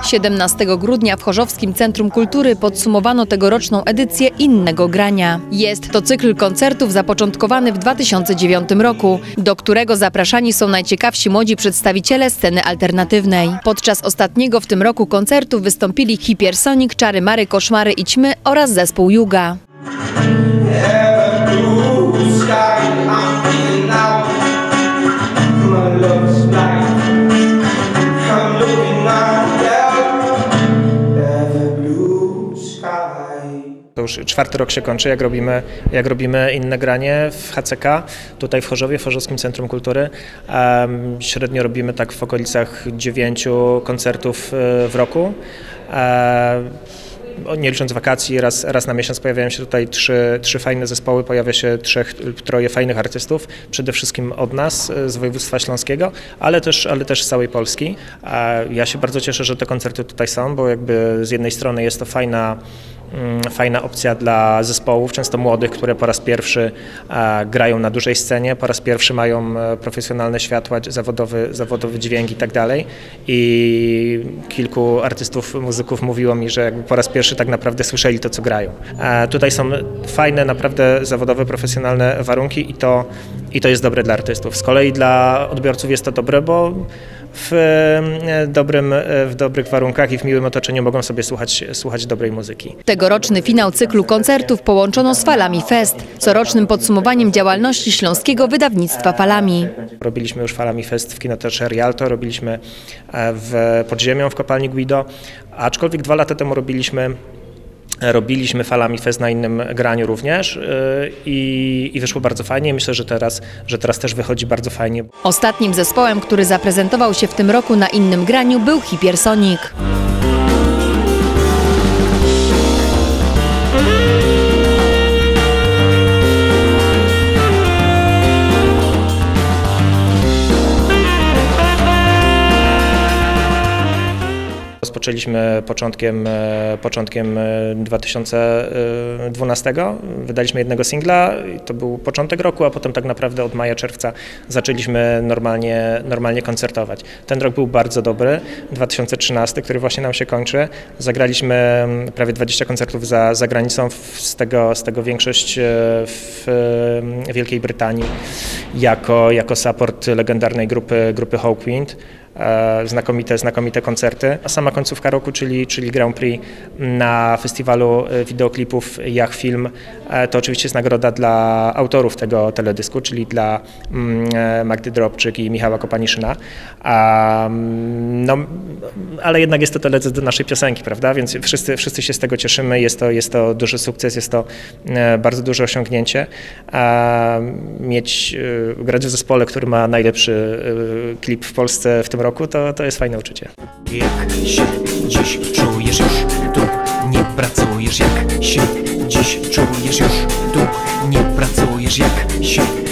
17 grudnia w Chorzowskim Centrum Kultury podsumowano tegoroczną edycję Innego Grania. Jest to cykl koncertów zapoczątkowany w 2009 roku, do którego zapraszani są najciekawsi młodzi przedstawiciele sceny alternatywnej. Podczas ostatniego w tym roku koncertu wystąpili Hipersonic, Czary Mary, Koszmary i Ćmy oraz zespół Juga. To już 4. rok się kończy, jak robimy Inne Granie w HCK, tutaj w Chorzowie, w Chorzowskim Centrum Kultury. Średnio robimy tak w okolicach 9 koncertów w roku. Nie licząc wakacji, raz na miesiąc pojawiają się tutaj trzy fajne zespoły, pojawia się 3-4 fajnych artystów, przede wszystkim od nas, z województwa śląskiego, ale też z całej Polski. Ja się bardzo cieszę, że te koncerty tutaj są, bo jakby z jednej strony jest to fajna opcja dla zespołów, często młodych, które po raz pierwszy grają na dużej scenie, po raz pierwszy mają profesjonalne światła, zawodowy dźwięk i tak dalej. I kilku artystów, muzyków mówiło mi, że jakby po raz pierwszy tak naprawdę słyszeli to, co grają. Tutaj są fajne, naprawdę zawodowe, profesjonalne warunki i to jest dobre dla artystów. Z kolei dla odbiorców jest to dobre, bo w dobrych warunkach i w miłym otoczeniu mogą sobie słuchać dobrej muzyki. Tegoroczny finał cyklu koncertów połączono z Falami Fest, corocznym podsumowaniem działalności śląskiego wydawnictwa Falami. Robiliśmy już Falami Fest w Kinoteatrze Rialto, robiliśmy pod ziemią w kopalni Guido, aczkolwiek 2 lata temu robiliśmy Falami Fest na Innym Graniu również i wyszło bardzo fajnie. Myślę, że teraz też wychodzi bardzo fajnie. Ostatnim zespołem, który zaprezentował się w tym roku na Innym Graniu, był Hipersonic. Rozpoczęliśmy początkiem 2012, wydaliśmy jednego singla, to był początek roku, a potem tak naprawdę od maja, czerwca zaczęliśmy normalnie koncertować. Ten rok był bardzo dobry, 2013, który właśnie nam się kończy. Zagraliśmy prawie 20 koncertów za granicą, z tego większość w Wielkiej Brytanii jako support legendarnej grupy Hawkwind. Znakomite koncerty. A sama końcówka roku, czyli Grand Prix na festiwalu wideoklipów Jak Film, to oczywiście jest nagroda dla autorów tego teledysku, czyli dla Magdy Drobczyk i Michała Kopaniszyna. Ale jednak jest to teledysk do naszej piosenki, prawda? Więc wszyscy się z tego cieszymy, jest to duży sukces, jest to bardzo duże osiągnięcie. Grać w zespole, który ma najlepszy klip w Polsce w tym roku, to jest fajne uczucie. Jak się dziś czujesz już tu, nie pracujesz, jak się dziś czujesz już tu, nie pracujesz, jak się